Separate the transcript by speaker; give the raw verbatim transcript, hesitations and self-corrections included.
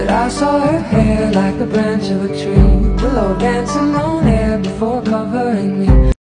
Speaker 1: that I saw her hair like the branch of a tree, willow dancing on air before covering me.